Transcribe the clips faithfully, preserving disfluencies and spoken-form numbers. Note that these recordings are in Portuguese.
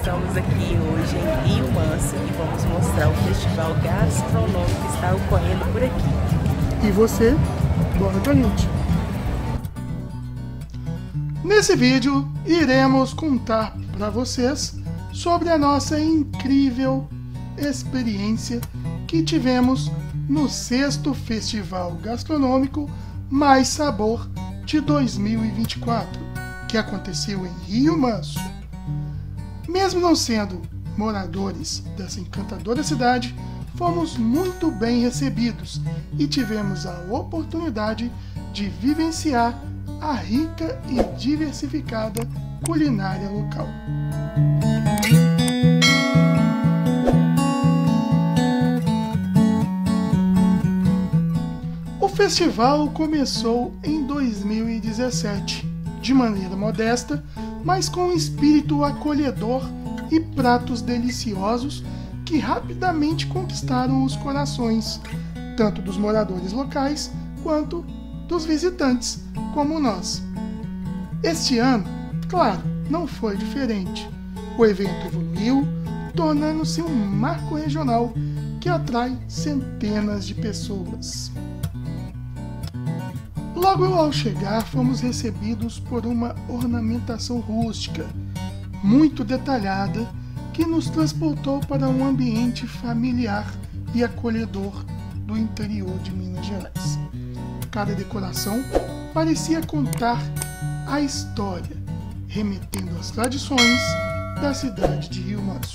estamos aqui hoje em Rio Manso e vamos mostrar o festival gastronômico que está ocorrendo por aqui. E você, bora com a gente! Nesse vídeo, iremos contar para vocês sobre a nossa incrível experiência que tivemos no sexto Festival Gastronômico Mais Sabor de dois mil e vinte e quatro, que aconteceu em Rio Manso. Mesmo não sendo moradores dessa encantadora cidade, fomos muito bem recebidos e tivemos a oportunidade de vivenciar a rica e diversificada culinária local. O festival começou em dois mil e dezessete, de maneira modesta, mas com um espírito acolhedor e pratos deliciosos que rapidamente conquistaram os corações, tanto dos moradores locais quanto dos visitantes, como nós. Este ano, claro, não foi diferente. O evento evoluiu, tornando-se um marco regional que atrai centenas de pessoas. Logo ao chegar, fomos recebidos por uma ornamentação rústica, muito detalhada, que nos transportou para um ambiente familiar e acolhedor do interior de Minas Gerais. Cada decoração parecia contar a história, remetendo às tradições da cidade de Rio Manso.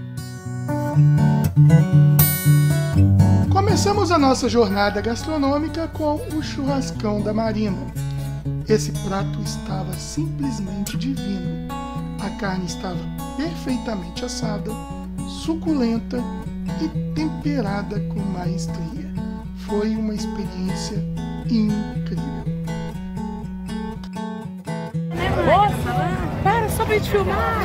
Começamos a nossa jornada gastronômica com o churrascão da Marina. Esse prato estava simplesmente divino. A carne estava perfeitamente assada, suculenta e temperada com maestria. Foi uma experiência incrível. Moça, para só pra gente filmar!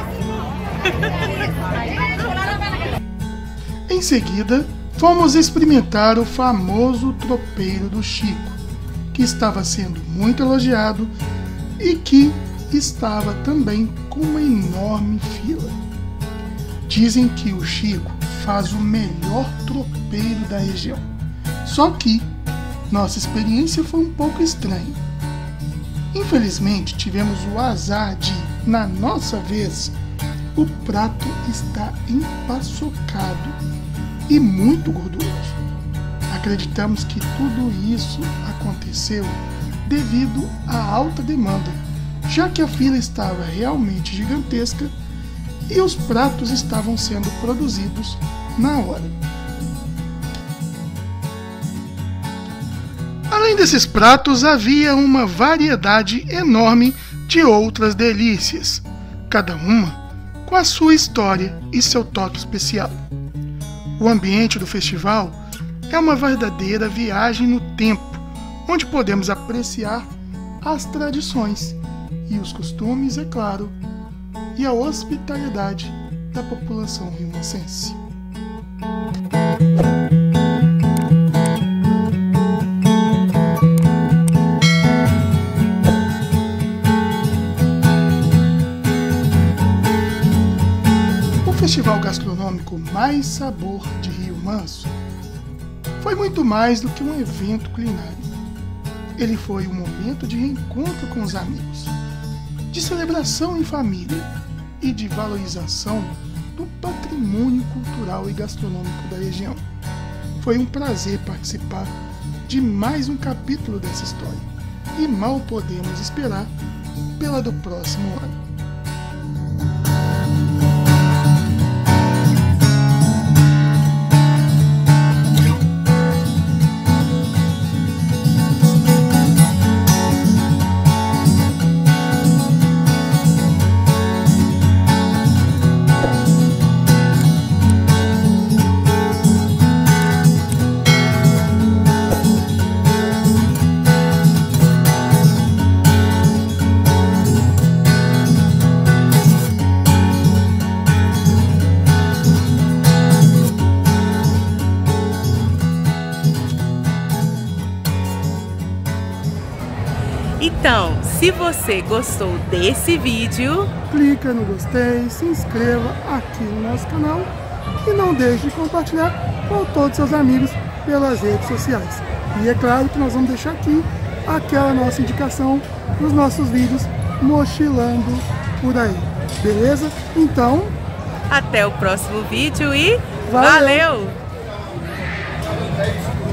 Em seguida, fomos experimentar o famoso tropeiro do Chico, que estava sendo muito elogiado e que estava também com uma enorme fila. Dizem que o Chico faz o melhor tropeiro da região. Só que nossa experiência foi um pouco estranha. Infelizmente, tivemos o azar de, na nossa vez, o prato está empaçocado e muito gorduroso. Acreditamos que tudo isso aconteceu devido à alta demanda, já que a fila estava realmente gigantesca e os pratos estavam sendo produzidos na hora. Além desses pratos, havia uma variedade enorme de outras delícias, cada uma com a sua história e seu toque especial. O ambiente do festival é uma verdadeira viagem no tempo, onde podemos apreciar as tradições e os costumes, é claro, e a hospitalidade da população riomansense. O Festival Gastronômico Mais Sabor de Rio Manso foi muito mais do que um evento culinário. Ele foi um momento de reencontro com os amigos, de celebração em família e de valorização do patrimônio cultural e gastronômico da região. Foi um prazer participar de mais um capítulo dessa história e mal podemos esperar pela do próximo ano. Então, Se você gostou desse vídeo, clica no gostei, se inscreva aqui no nosso canal e não deixe de compartilhar com todos os seus amigos pelas redes sociais. E é claro que nós vamos deixar aqui aquela nossa indicação nos nossos vídeos mochilando por aí. Beleza? Então, até o próximo vídeo e valeu! valeu!